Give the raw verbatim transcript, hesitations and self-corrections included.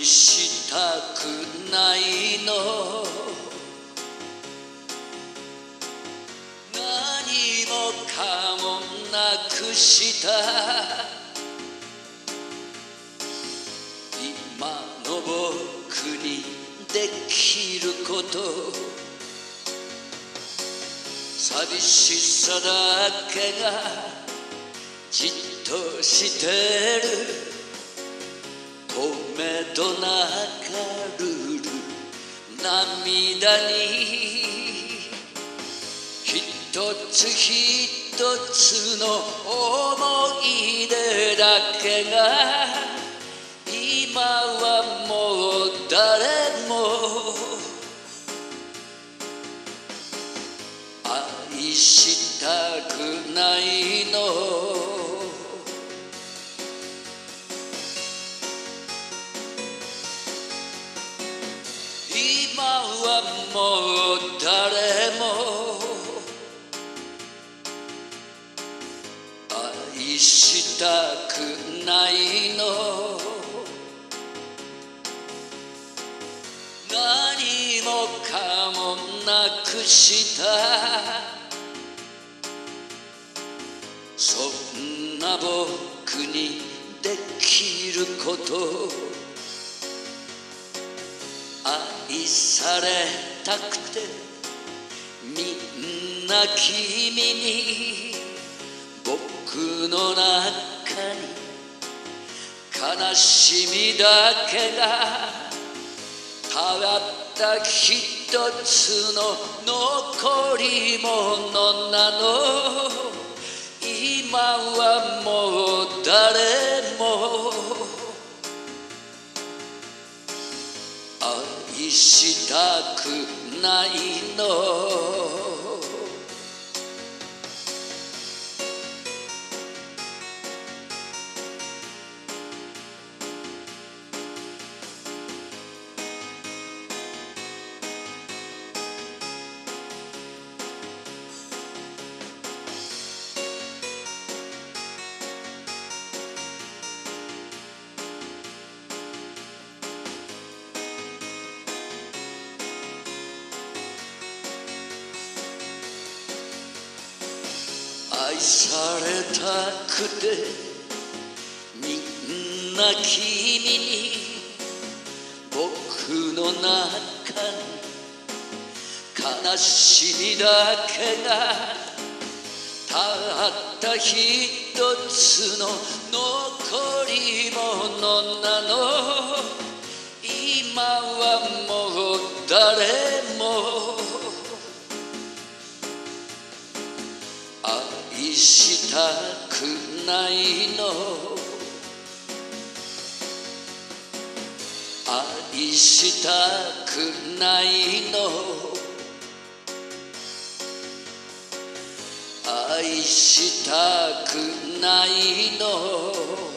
したくないの、何もかもなくした今の僕にできること、寂しさだけがじっとしてる、透明度なかるる涙に一つ一つの思い出だけが今はもう誰も愛したくないの、今はもう誰も愛したくないの、何もかもなくしたそんな僕にできること、愛されたくてみんな君に僕の中に悲しみだけがたった一つの残り物なの、今はもう誰も愛したくないの、愛されたくてみんな君に僕の中に悲しみだけがたった一つの残り物なの、今はもう誰も愛したくないの、愛したくないの、愛したくないの。